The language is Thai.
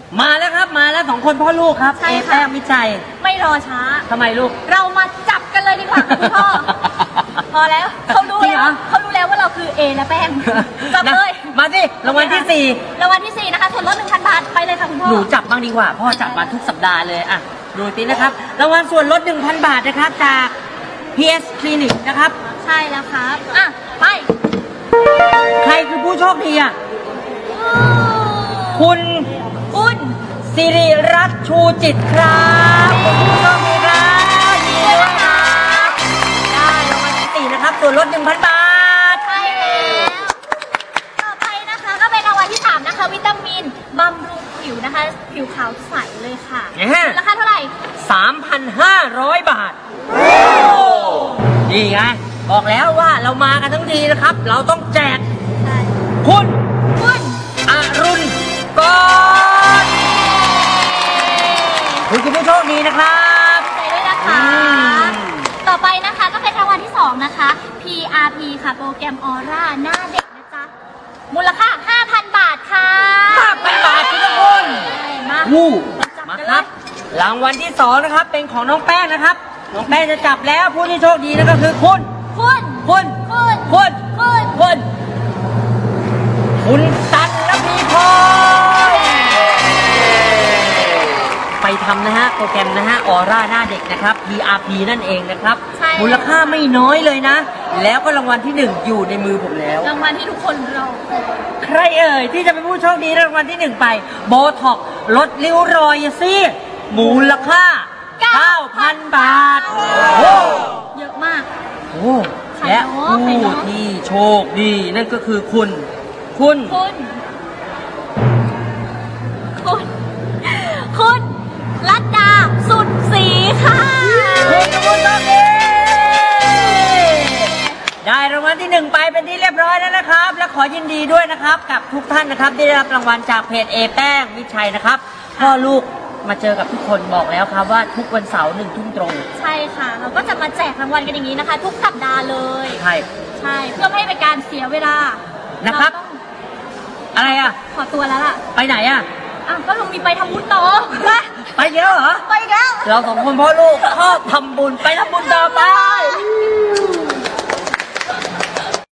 มาแล้วครับมาแล้ว2 คนพ่อลูกครับเอแป้งมิชัยไม่รอช้าทำไมลูกเรามาจับกันเลยดีกว่าคุณพ่อพอแล้วเขารู้แล้วว่าเราคือเอและแป้งจับเลยมาสิรางวัลที่4 รางวัลที่4นะคะส่วนลด 1,000 บาทไปเลยค่ะคุณพ่อหนูจับบ้างดีกว่าพ่อจับมาทุกสัปดาห์เลยอ่ะดูสินะครับรางวัลส่วนลด 1,000 บาทนะครับจาก PS Clinic นะครับใช่แล้วครับอ่ะไปใครคือผู้โชคดีอ่ะคุณสิริรัตน์ชูจิตครับคุณผู้โชคดีครับยินดีด้วยครับได้รางวัลที่4นะครับส่วนลด 1,000 บาทใช่แล้วต่อไปนะคะก็เป็นรางวัลที่3นะคะวิตามินบำรุงผิวนะคะผิวขาวใสเลยค่ะราคาเท่าไหร่ 3,500 บาทนี่ไงบอกแล้วว่าเรามากันทั้งทีนะครับเราต้องแจกคุณอรุณกรคุณคือผู้โชคดีนะครับใจด้วยนะคะต่อไปนะคะก็เป็นรางวัลที่2นะคะ PRP ค่ะโปรแกรมออร่าหน้าเด็กนะจ๊ะมูลค่า 5,000 บาทค่ะ 5,000 บาททุกคนมาครับรางวัลที่2นะครับเป็นของน้องแป้งนะครับน้องแป้งจะจับแล้วผู้ที่โชคดีนั่นก็คือคุณตันและพีพรไปทำนะฮะโปรแกรมนะฮะออร่าหน้าเด็กนะครับ PRP นั่นเองนะครับมูลค่าไม่น้อยเลยนะแล้วก็รางวัลที่1อยู่ในมือผมแล้วรางวัลที่ทุกคนรอใครเอ่ยที่จะเป็นผู้โชคดีรางวัลที่1ไปโบท็อกลดริ้วรอยซีดมูลค่า 9,000 บาทเยอะมากและผู้ที่โชคดีนั่นก็คือคุณรัตดาสุดศรีค่ะคุณโชคดีได้รางวัลที่1ไปเป็นที่เรียบร้อยแล้วนะครับและขอยินดีด้วยนะครับกับทุกท่านนะครับที่ได้รับรางวัลจากเพจเอแป้งมิชัยนะครับพ่อลูกมาเจอกับทุกคนบอกแล้วครับว่าทุกวันเสาร์1 ทุ่มตรงใช่ค่ะเราก็จะมาแจกรางวัลกันอย่างนี้นะคะทุกสัปดาห์เลยใช่เพื่อไม่ให้เป็นการเสียเวลานะครับอะไรอ่ะขอตัวแล้วล่ะไปไหนอ่ะก็ลงมีไปทำบุญต่อไปเยอะเหรอไปแล้วเรา2 คนพ่อลูกชอบทำบุญไปทำบุญต่อไป